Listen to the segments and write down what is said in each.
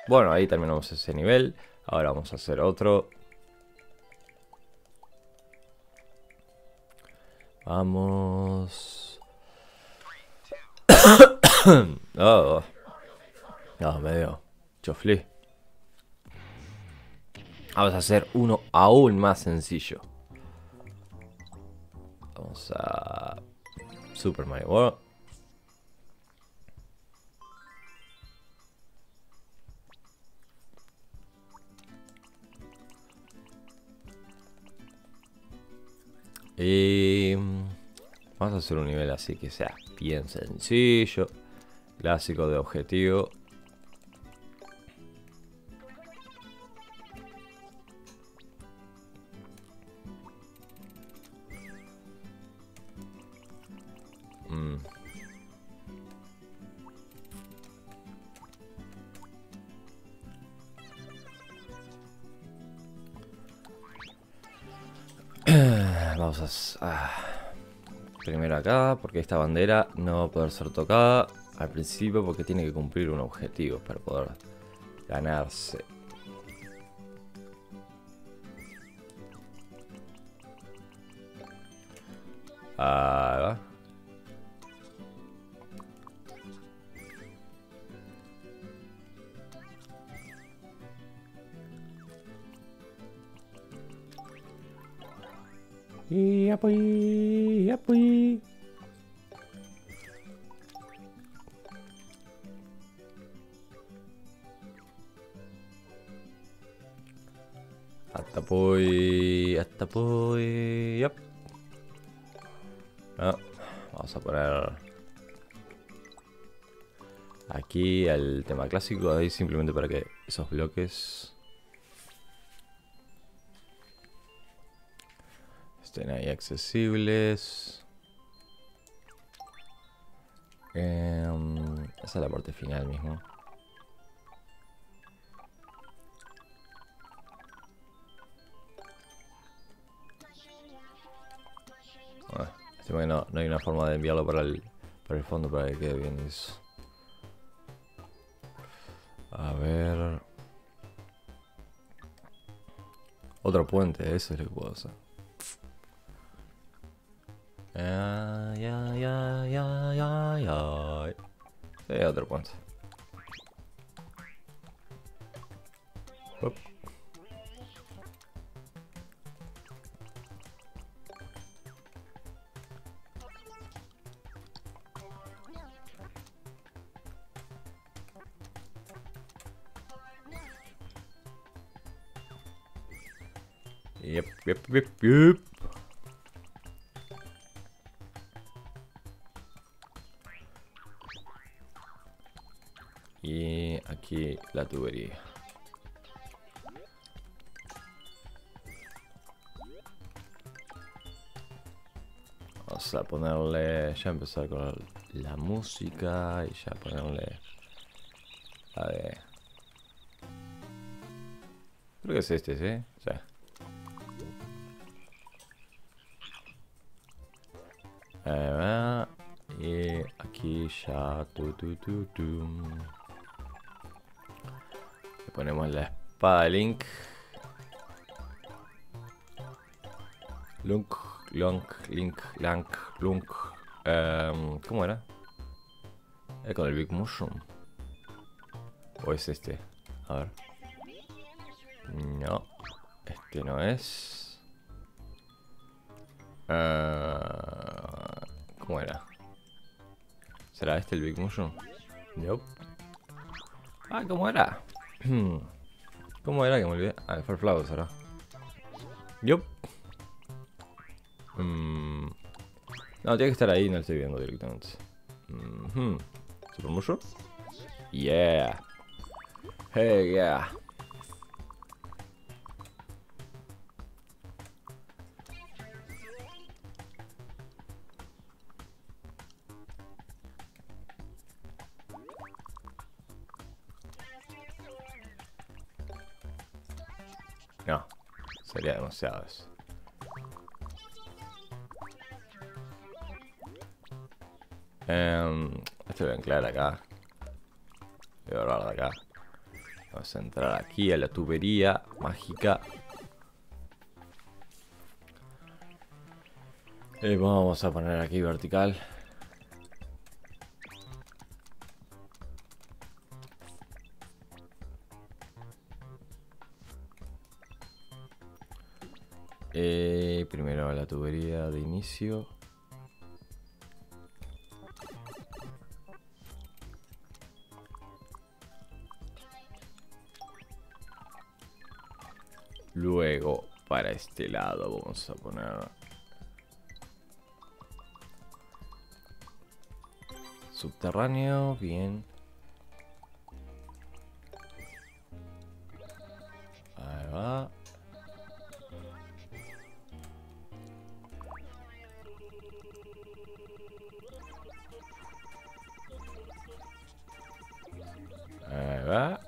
Bueno, ahí terminamos ese nivel. Ahora vamos a hacer otro. Vamos. Oh, no, medio choflí. Vamos a hacer uno aún más sencillo. Vamos a Super Mario World. Y vamos a hacer un nivel así que sea bien sencillo. Clásico de objetivo. Vamos a... primero acá, porque esta bandera no va a poder ser tocada al principio porque tiene que cumplir un objetivo para poder ganarse. Ahí va. Y apoy, apoy. Hasta apoy. Yep. Ah, vamos a poner aquí el tema clásico ahí simplemente para que esos bloques estén ahí accesibles. Esa es la parte final mismo. No hay una forma de enviarlo para el fondo para que quede bien eso. A ver. Otro puente, eso es lo que puedo hacer. Sí, otro puente. Up. Yep. Y aquí la tubería. Vamos a ponerle, ya empezar con la música y ya ponerle la de... Creo que es este, ¿sí? Sí. Y aquí ya... Le ponemos la espada de Link. Link. ¿Cómo era? ¿Es con el Big Mushroom? ¿O es este? A ver. No. Este no es. ¿Cómo era? ¿Será este el Big Mushroom? Nope. Ah, ¿cómo era? ¿Cómo era que me olvidé? Ah, el Farflago será. Yup. No, tiene que estar ahí, no lo estoy viendo directamente. ¿Super Mushroom? Yeah. Hey, yeah. No, sería demasiado eso. Esto lo voy a anclar acá. Voy a borrar de acá. Vamos a entrar aquí a la tubería mágica. Vamos a poner aquí vertical. Primero la tubería de inicio. Luego, para este lado vamos a poner subterráneo, bien. Ahí va. Ahí va.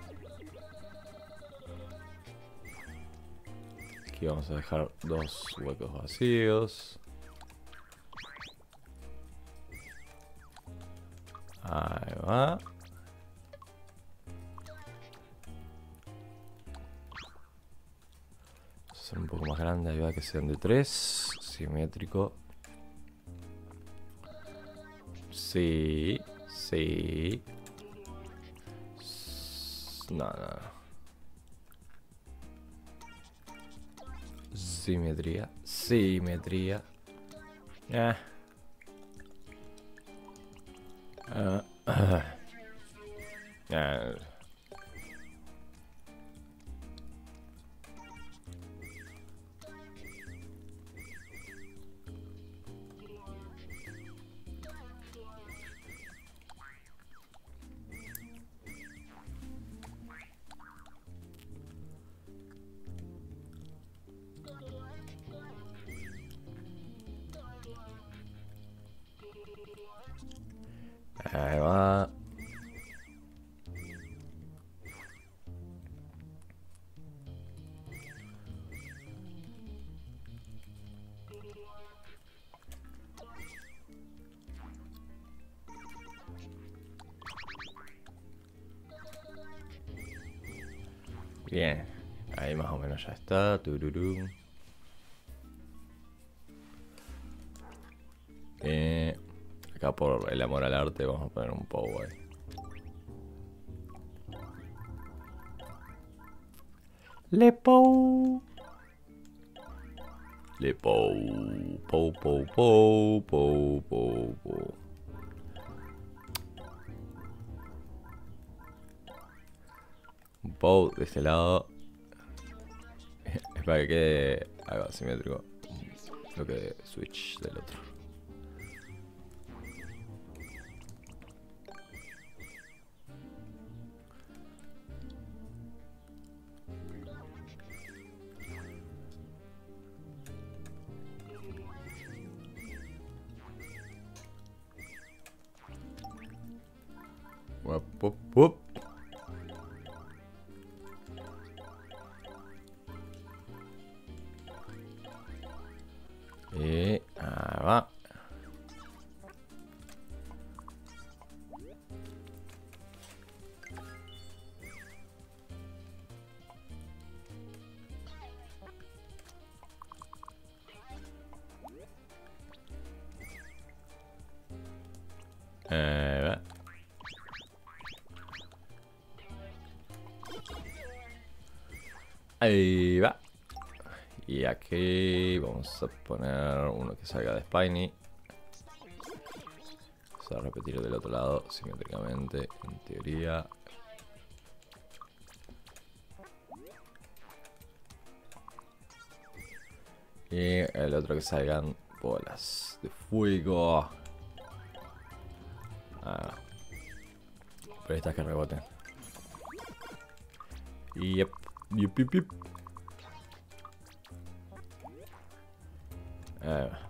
Aquí vamos a dejar 2 huecos vacíos. Ahí va. Hacer un poco más grande, ahí va, que sean de 3. Simétrico. Sí, sí. No, no. Simetría, simetría. Ah. Ah. Ahí va. Bien, ahí más o menos ya está. Tururú. Acá por el amor al arte vamos a poner un pow ahí. Le pow. Le pow. Pow, pow, pow, pow, pow, pow. Un pow de este lado. Es para que quede algo simétrico. Lo que switch del otro. Wup, wup, wup. Y ahí va. Va. Ahí va. Y aquí vamos a poner uno que salga de Spiny. Vamos a repetir del otro lado simétricamente, en teoría. Y el otro que salgan bolas de fuego. Ah. Pero estas que reboten. Yep. Yep, yep, yep. Ahí va.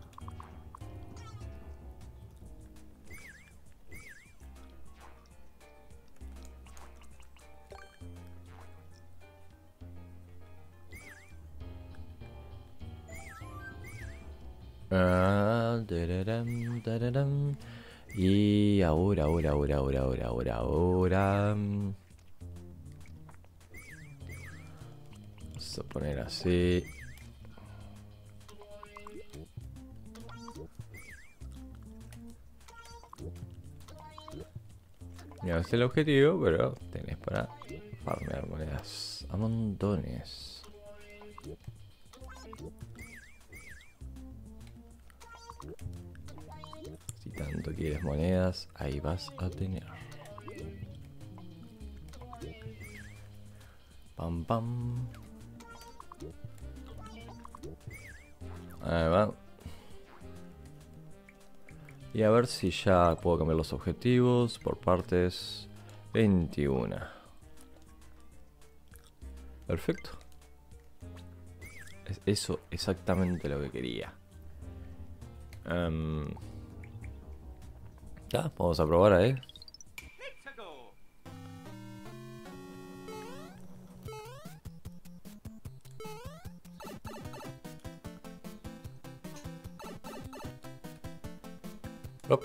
Tararam. Y ahora. Vamos a poner así. No es el objetivo, pero tenés para farmear monedas a montones. Si tanto quieres monedas, ahí vas a tener. Pam pam. Ahí va. Y a ver si ya puedo cambiar los objetivos por partes. 21. Perfecto. Es eso exactamente lo que quería. Ya, vamos a probar ahí. Op.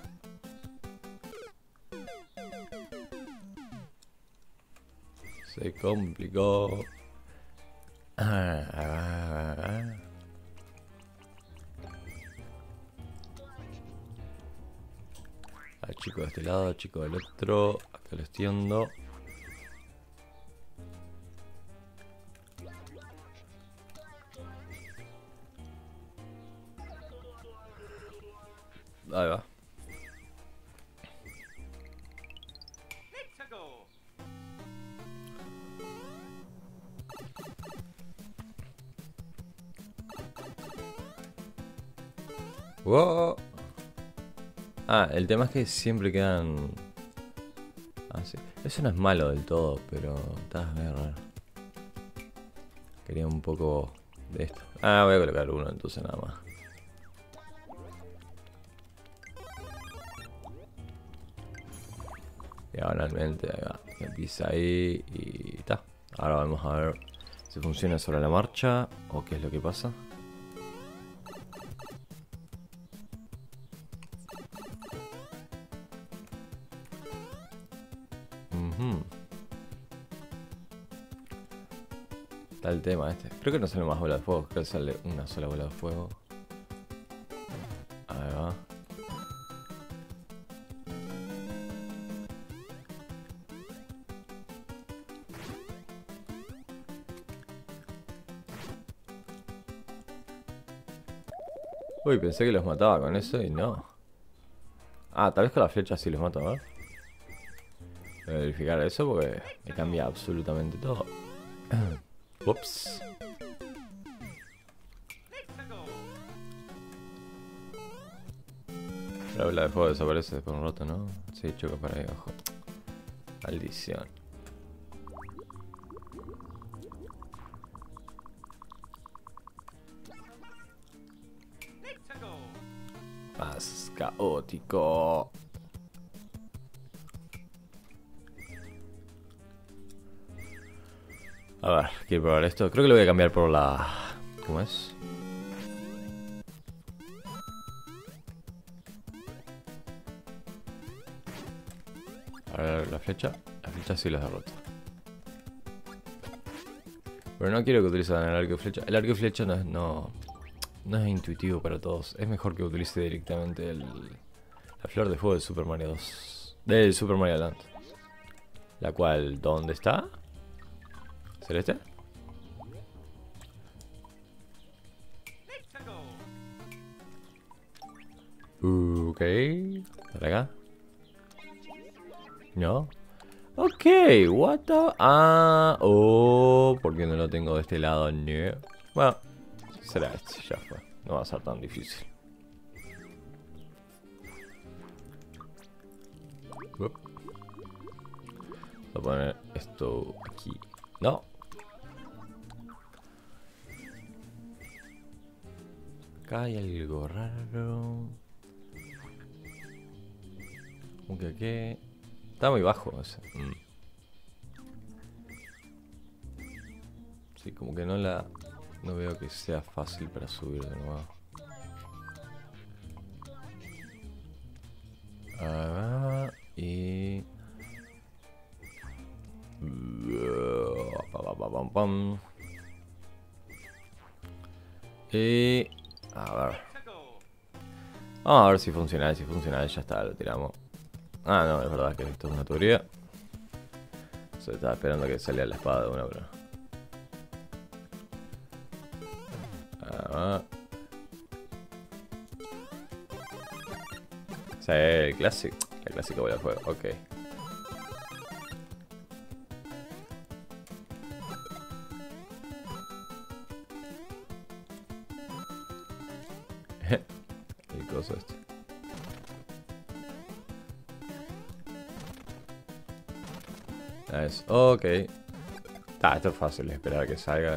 Se complicó. Chico de este lado, chico del otro. Acá lo extiendo. Ahí va. Wow. Ah, el tema es que siempre quedan... Ah, sí. Eso no es malo del todo, pero está medio raro. Quería un poco de esto. Ah, voy a colocar uno entonces nada más. Diagonalmente, ahí va. Empieza ahí y está. Ahora vamos a ver si funciona sobre la marcha o qué es lo que pasa. Está el tema este. Creo que no sale más bola de fuego, creo que sale una sola bola de fuego. Ahí va. Uy, pensé que los mataba con eso y no. Ah, tal vez con la flecha sí los mato, ¿verdad? Voy a verificar eso porque me cambia absolutamente todo. Ups. La bola de fuego desaparece después de un rato, ¿no? Sí, choca para ahí abajo. Maldición. Más caótico. A ver, quiero probar esto. Creo que lo voy a cambiar por la... ¿Cómo es? A ver, la flecha. La flecha sí las derrota. Pero no quiero que utilicen el arco y flecha. El arco y flecha no es intuitivo para todos. Es mejor que utilice directamente la flor de fuego del Super Mario 2. Del Super Mario Land. La cual, ¿dónde está? ¿Será este? Ok. ¿Para acá? No. Ok, what the... Ah, oh, ¿por qué no lo tengo de este lado? No. Bueno, será este, ya fue. No va a ser tan difícil. Voy a poner esto aquí. No. Acá hay algo raro. Aunque aquí... Está muy bajo ese. Sí, como que no veo que sea fácil para subir de nuevo. Y... Y... a ver. Vamos a ver si funciona. Si funciona, ya está, lo tiramos. Ah, no, es verdad que esto es una tubería. Se estaba esperando que saliera la espada de una, pero... ah. Sí, el clásico. La clásica bola de fuego, ok. El coso este. Es, ok. Esto es fácil, esperar a que salga.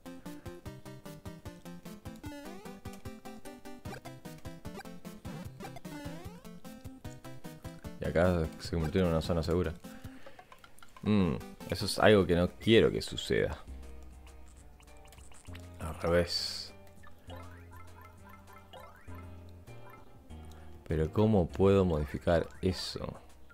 Y acá se convirtió en una zona segura. Eso es algo que no quiero que suceda. Al revés. Pero ¿cómo puedo modificar eso?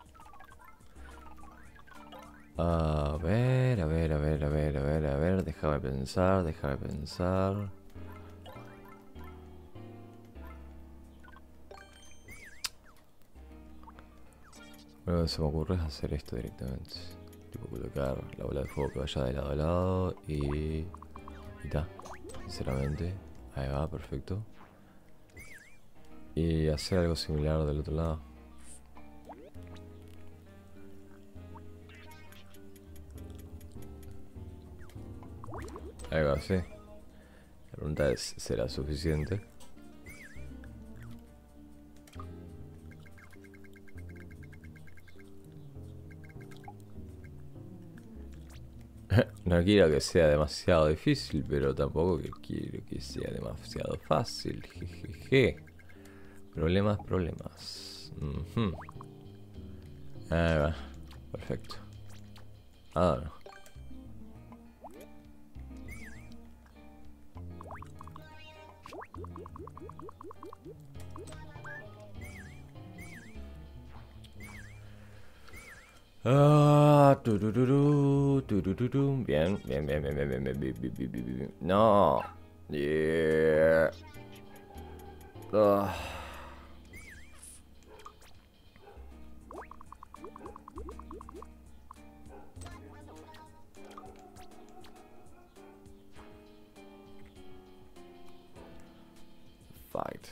A ver, déjame pensar. Lo que se me ocurre es hacer esto directamente. Tipo colocar la bola de fuego que vaya de lado a lado y está, sinceramente. Ahí va, perfecto. Y hacer algo similar del otro lado. Algo así. La pregunta es, ¿será suficiente? No quiero que sea demasiado difícil, pero tampoco que quiero que sea demasiado fácil. Jejeje. Problemas. Ahí va. Perfecto. Ah, no. Bien. No. Yeah. Fight.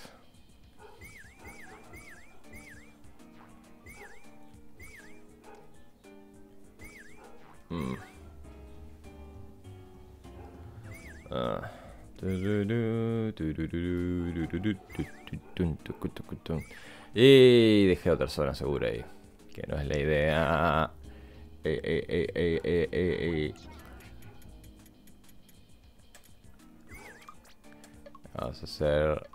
Y dejé otra zona segura ahí. Que no es la idea. Vamos a hacer...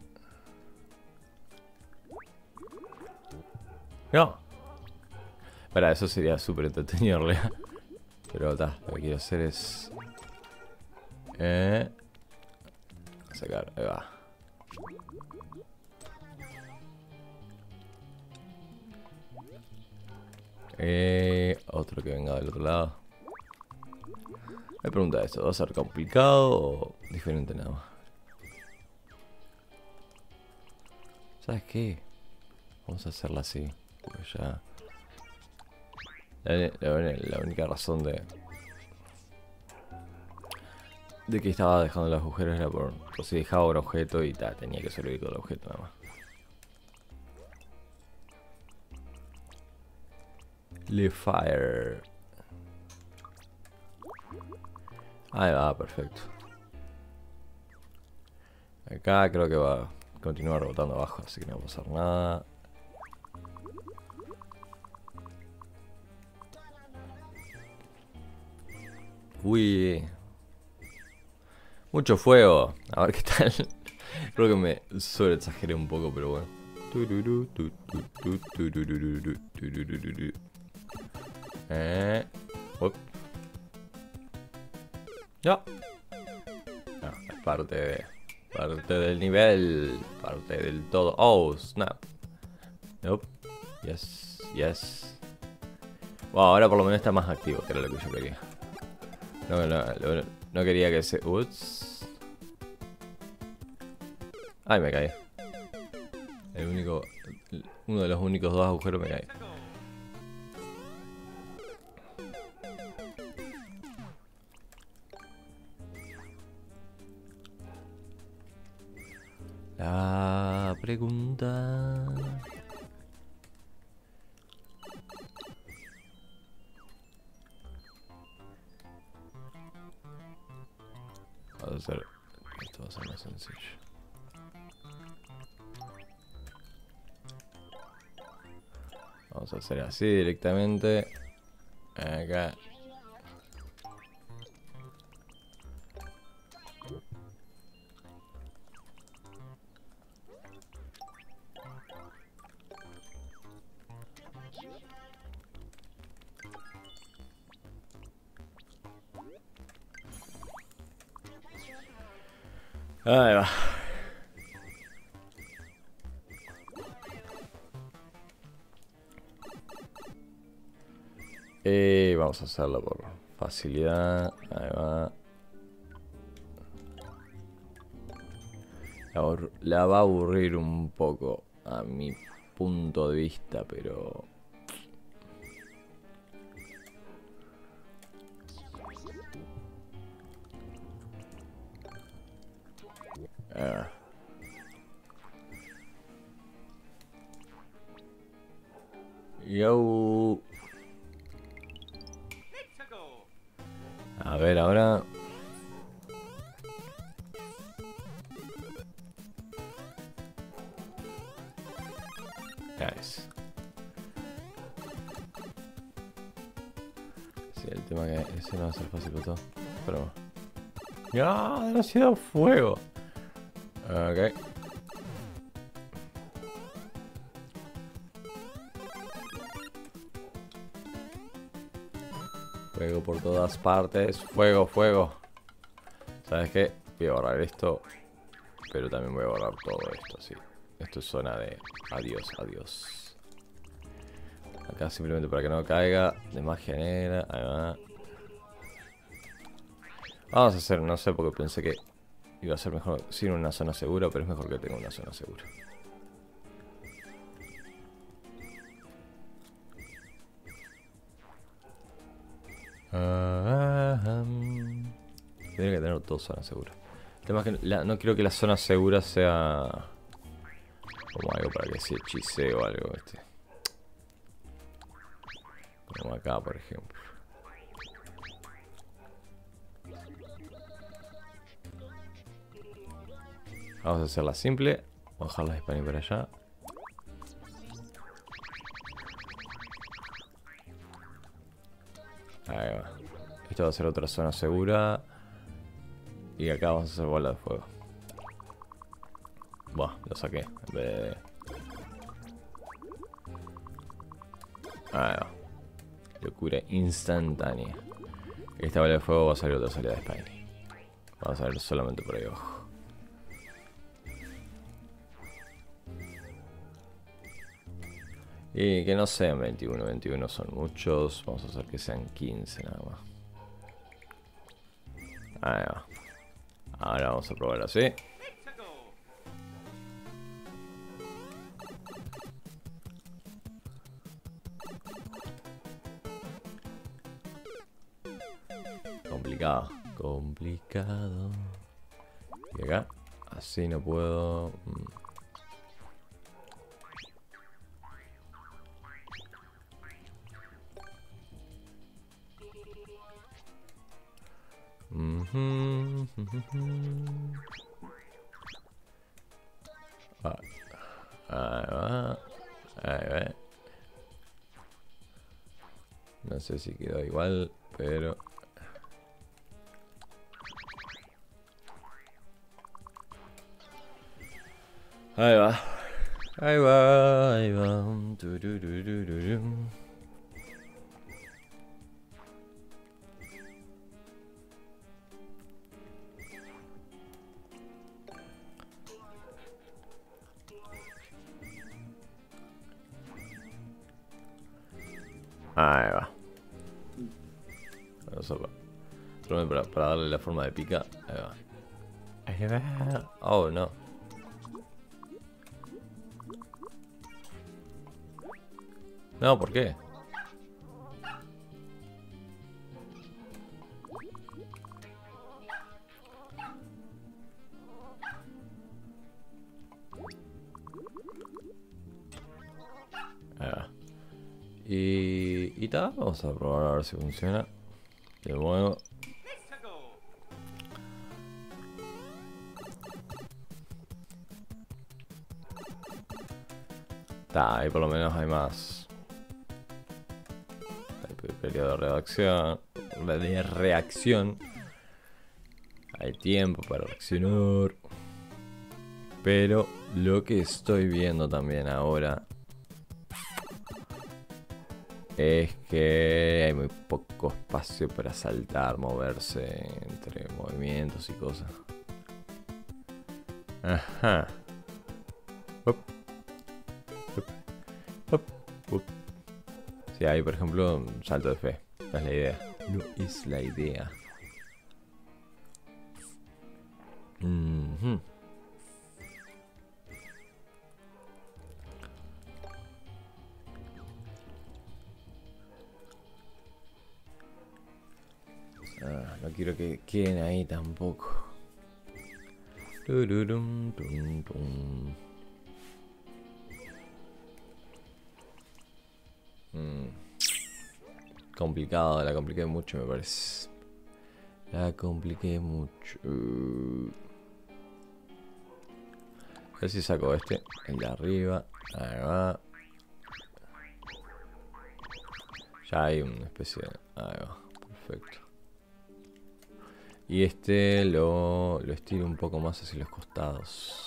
No. Para eso sería súper entretenido, pero está, lo que quiero hacer es... sacar, ahí va. Otro que venga del otro lado. Me pregunta eso, ¿va a ser complicado o diferente nada más? ¿Sabes qué? Vamos a hacerla así. Porque ya... La única razón de que estaba dejando los agujeros era por si dejaba un objeto y tenía que sobrevivir con el objeto nada más. Le Fire. Ahí va, perfecto. Acá creo que va a continuar rebotando abajo, así que no va a pasar nada. Uy. Mucho fuego. A ver qué tal. Creo que me sobre exageré un poco, pero bueno. Ya. No, es parte del nivel. Parte del todo. Oh, snap. Nope. Yes. Wow, ahora por lo menos está más activo, que era lo que yo quería. No quería que se... Ups. Ay, me caí. El único... Uno de los únicos dos agujeros me caí. La pregunta... Vamos a hacer... Esto va a ser más sencillo. Vamos a hacer así directamente. Acá. Ahí va. Y vamos a hacerlo por facilidad. Ahí va. La va a aburrir un poco a mi punto de vista, pero... Yo. A ver ahora. Nice. Sí, el tema que ese no va a ser fácil para todo. Pero... ¡Ya! ¡Demasiado fuego! Ok. Fuego por todas partes. Fuego, fuego. ¿Sabes qué? Voy a borrar esto. Pero también voy a borrar todo esto, sí. Esto es zona de adiós, adiós. Acá simplemente para que no caiga. De magia negra. Ahí va. Vamos a hacer, no sé, porque pensé que iba a ser mejor sin una zona segura, pero es mejor que tenga una zona segura. Tendría que tener dos zonas seguras. El tema es que no quiero que la zona segura sea como algo para que se hechicee o algo, ¿viste? Como acá, por ejemplo. Vamos a hacerla simple. Vamos a dejar la Spiny para allá. Ahí va. Esto va a ser otra zona segura. Y acá vamos a hacer bola de fuego. Buah, lo saqué. En vez de... Ahí va. Locura instantánea. Esta bola de fuego va a salir otra salida de Spiny. Vamos a ver solamente por ahí abajo. Y que no sean 21, 21 son muchos. Vamos a hacer que sean 15 nada más. Ahí va. Ahora vamos a probar así. Complicado. Complicado. Y acá. Así no puedo. Ahí va. Ahí va. No sé si quedó igual, pero... Ahí va. Ahí va. Ahí va. Ahí va. Para darle la forma de pica. Ahí va. Ahí va. Oh, no. No, ¿por qué? Ahí va. Y tal, vamos a probar a ver si funciona. De nuevo. Ahí por lo menos hay más. Hay periodo de reacción. Hay tiempo para reaccionar. Pero lo que estoy viendo también ahora es que hay muy poco espacio para saltar, moverse entre movimientos y cosas. Ajá. Up. Sí, hay por ejemplo un salto de fe. No es la idea. No es la idea. No quiero que queden ahí tampoco. Complicado, la compliqué mucho me parece. La compliqué mucho. A ver si saco este, el de arriba. Ahí va. Ya hay una especie de... Ahí va, perfecto. Y este lo estiro un poco más hacia los costados.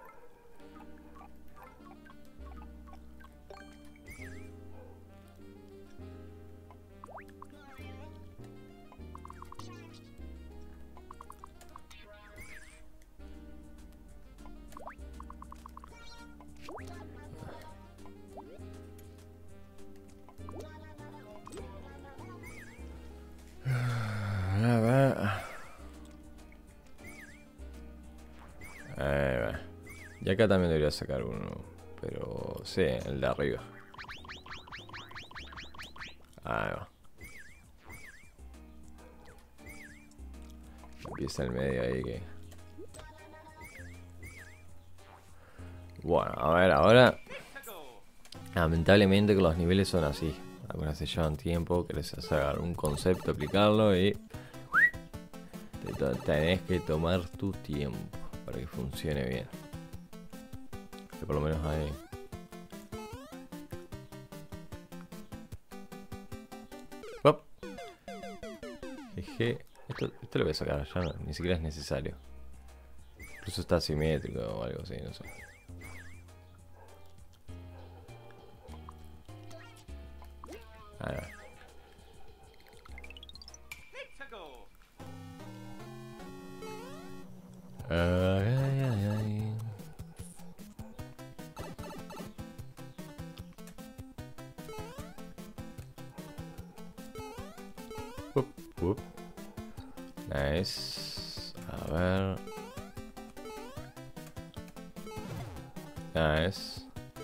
A ver. Ahí va. Y acá también debería sacar uno. Pero sí, el de arriba. Ahí va. Empieza el medio ahí que... Bueno, a ver, ahora... Lamentablemente que los niveles son así. Algunas se llevan tiempo, querés hacer algún concepto, aplicarlo y... Tenés que tomar tu tiempo para que funcione bien. Que por lo menos ahí... ¡Op! Jeje. Esto lo voy a sacar, ya no, ni siquiera es necesario. Incluso está asimétrico o algo así, no sé. Ahí va. Ay, ay, ay. Nice. A ver. Nice.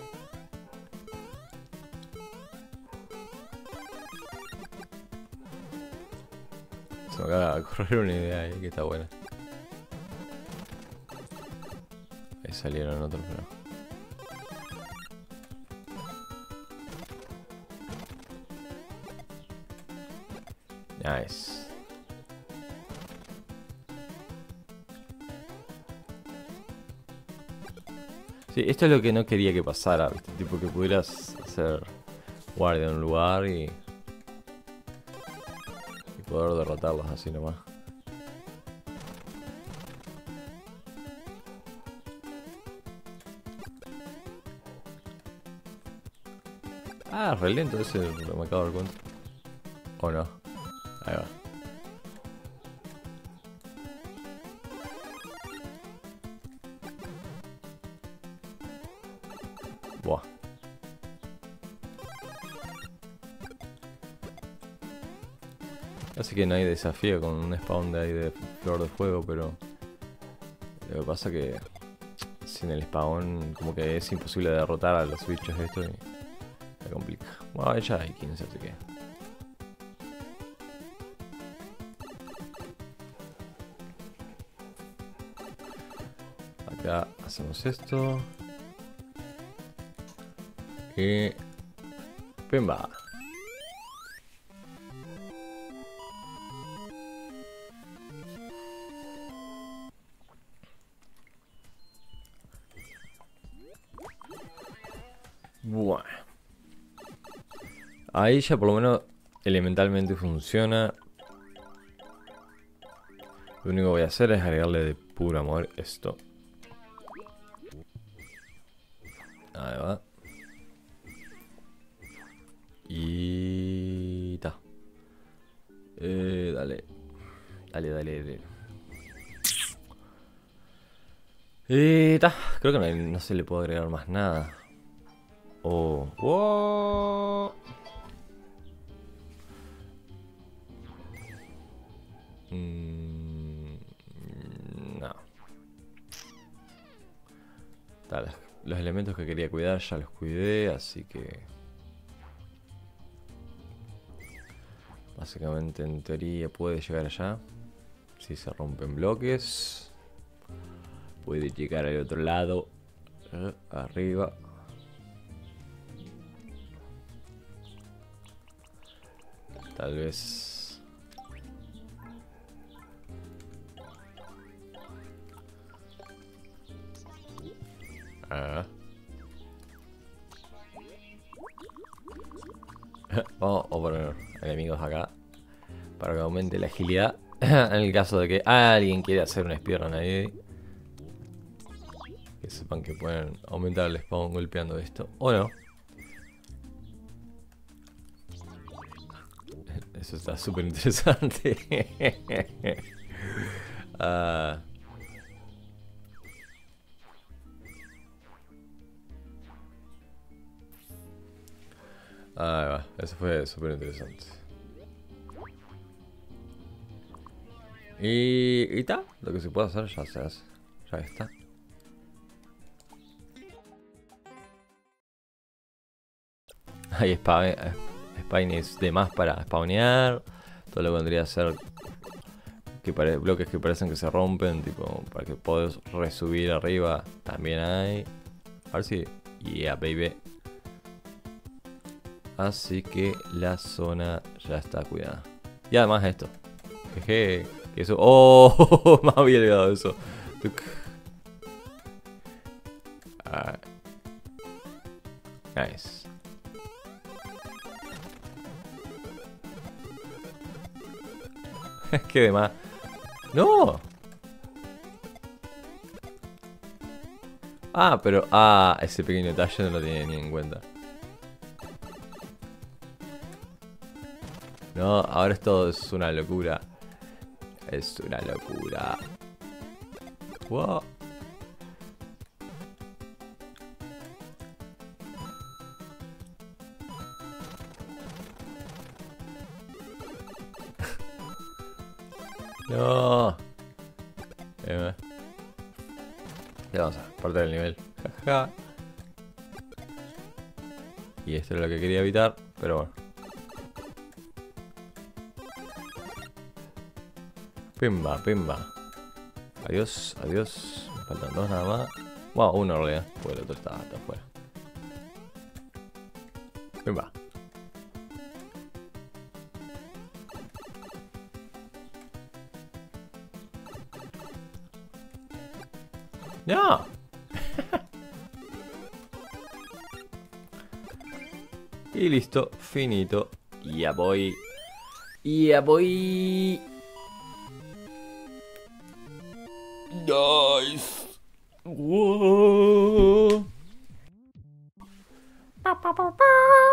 Se me acaba de correr una idea ahí que está buena. Ahí salieron otros, pero... Nice. Sí, esto es lo que no quería que pasara, ¿viste? Tipo que pudieras hacer guardia en un lugar y poder derrotarlos así nomás. Ah, re lento ese, me acabo de dar cuenta. ¿O no? Ahí va. Buah. Así que no hay desafío con un spawn de ahí de flor de fuego, pero... Lo que pasa que... Sin el spawn como que es imposible derrotar a los bichos estos y... Se complica. Bueno, ya hay 15, así que... Acá hacemos esto. Y... ¡Pimba! Bueno. Ahí ya por lo menos elementalmente funciona. Lo único que voy a hacer es agregarle de puro amor esto. Ahí va. Y... ta. Dale. Dale. Ta. Creo que no se le puede agregar más nada. Oh. Wow. No. Dale. Los elementos que quería cuidar ya los cuidé, así que... Básicamente en teoría puede llegar allá. Si se rompen bloques. Puede llegar al otro lado. Arriba. Tal vez... Vamos a poner enemigos acá para que aumente la agilidad. En el caso de que alguien quiera hacer un speedrun ahí, que sepan que pueden aumentar el spawn golpeando esto. O no. Eso está súper interesante. Ahí va, eso fue súper interesante. Y está, lo que se puede hacer ya se hace. Ya está. Hay spawnies de más para spawnear. Todo lo que vendría a ser bloques que parecen que se rompen, tipo, para que puedas resubir arriba, también hay. A ver si... Yeah, baby. Así que la zona ya está cuidada. Y además esto. Jeje, que eso... ¡Oh! Me había olvidado de eso. Nice. Que demás. ¡No! Ah, pero... Ah, ese pequeño detalle no lo tenía ni en cuenta. No, ahora esto es una locura. Es una locura. Wow. No. Ya vamos a parte del nivel. Jaja. Y esto es lo que quería evitar, pero bueno. Pimba, pimba. Adiós, adiós. Faltan dos nada más. Wow, uno en realidad. Pues el otro está afuera. Pimba. ¡No! Y listo, finito. Ya voy. Ya voy. Nice. Wow. Pa, pa, pa, pa.